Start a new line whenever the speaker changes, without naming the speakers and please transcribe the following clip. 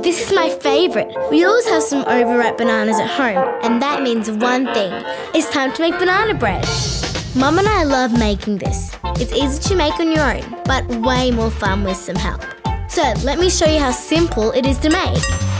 This is my favourite. We always have some overripe bananas at home, and that means one thing. It's time to make banana bread. Mum and I love making this. It's easy to make on your own, but way more fun with some help. So let me show you how simple it is to make.